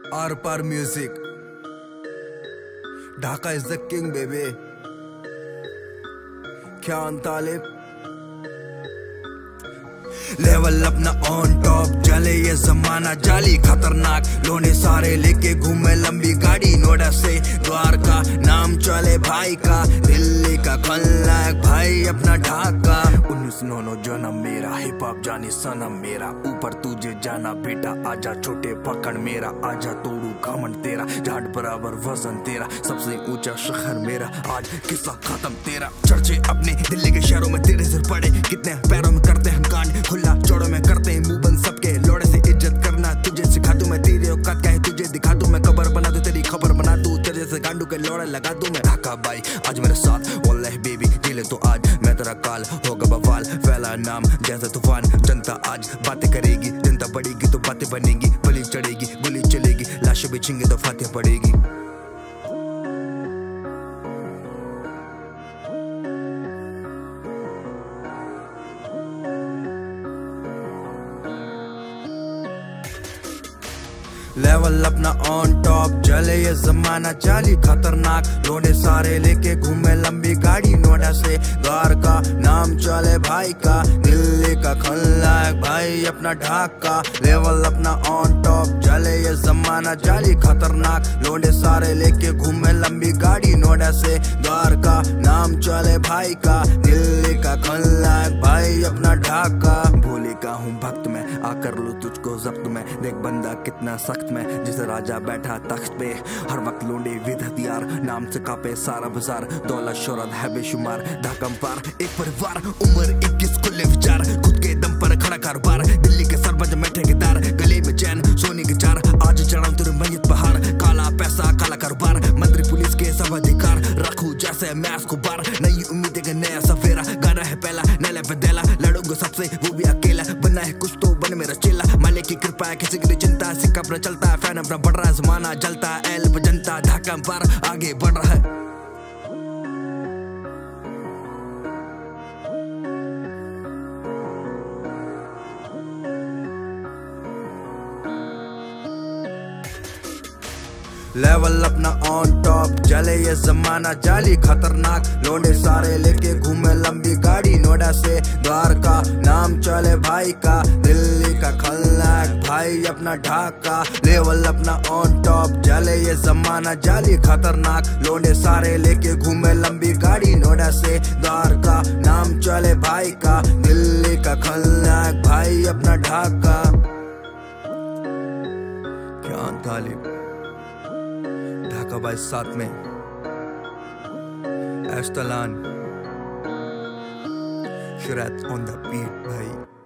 Are पार music, Dhaka is the king baby. ख्यान तालिब लेवल अपना ऑन टॉप, चले ये जमाना जाली खतरनाक, लोने सारे लेके घूमे लंबी गाड़ी, नोएडा से द्वारका नाम चले भाई का, दिल्ली का खलनायक भाई अपना ढाका। 1999 जन्म मेरा, हिप हॉप जानी सनम मेरा, ऊपर तुझे जाना बेटा, आजा छोटे पकड़ मेरा, आजा तोड़ू घमंड तेरा, झाड़ बराबर वजन तेरा, सबसे ऊंचा शहर मेरा, आज किस्सा खत्म तेरा। चर्चे अपने दिल्ली के शहरों में तेरे सिर पड़े, कितने पैरों में करते हम कांड, खुला चौड़ों में करते हैं मुंह बंद सबके, लोड़े से इज्जत करना तुझे सिखा दूं मैं, तेरी औकात क्या है तुझे दिखा दूं मैं, खबर बना दूं तेरी खबर बना दूं, तेरे से गांडू के लोड़े लगा दूं मैं। ढाका भाई आज मेरे साथ वल्लाह बेबी, जिले तो आज मैं तेरा काल होगा बवाल, फैला नाम जैसे तूफान, जनता आज बातें करेगी, जनता बढ़ेगी तो बातें बनेगी, बलि चढ़ेगी गोली चलेगी, लाशें बिछेंगे तो फातिहा पड़ेगी। लेवल अपना ऑन टॉप, चले ये जमाना जाली खतरनाक, लोने सारे लेके घूमे लंबी गाड़ी, नोएडा से द्वारका नाम चले भाई का, दिल्ली का खलनायक भाई अपना ढाका। लेवल अपना ऑन टॉप, चले ये जमाना जाली खतरनाक, लोने सारे लेके घूमे लंबी गाड़ी, नोएडा से द्वारका नाम चले भाई का, दिल्ली का खलनायक भाई अपना ढाका। भोले का हूँ भक्त में, आकर लूं तुझको जब्त में, देख बंदा कितना सख्त में, जिसे राजा बैठा तख्त पे, हर वक्त लोंडे विद हथियार, नाम से कापे सारा बाजार, दौलत शोहरत है बेशुमार, धाकम पार एक परिवार, उम्र 21 खुले विचार, खुद के दम पर खड़ा कारोबार, दिल्ली के सरबज में ठेकेदार, गले में चैन सोने के चार, आज चढ़ाऊं तेरे मैयत बहार, काला पैसा काला कारोबार, मंत्री पुलिस के सब अधिकार, रखूं जैसे मैं उसको बार, नई उम्मीद का नया सफेरा, गाना है पहला नैला पे देला, लड़ूंगा सबसे वो भी अकेला, बनना है कुछ तो बन मेरा चेला, मालिक की कृपा है किसी की चिंता, सिक्का अपना चलता है, फैन अपना बढ़ रहा है, जमाना जलता है, एल पे जनता ढाका पर आगे बढ़ रहा है। लेवल अपना ऑन टॉप, चले ये जमाना जाली खतरनाक, लोने सारे लेके घूमे लंबी गाड़ी, नोएडा से द्वारका नाम चले भाई का, दिल्ली का खलनायक भाई अपना ढाका। लेवल अपना ऑन टॉप, चले ये जमाना जाली खतरनाक, लोने सारे लेके घूमे लंबी गाड़ी, नोएडा से द्वारका नाम चले भाई का, दिल्ली का खलनायक भाई अपना ढाका। ख्यान तालिब ढाका भाई साथ में एश्तलान शुरैत ऑन द बीट भाई।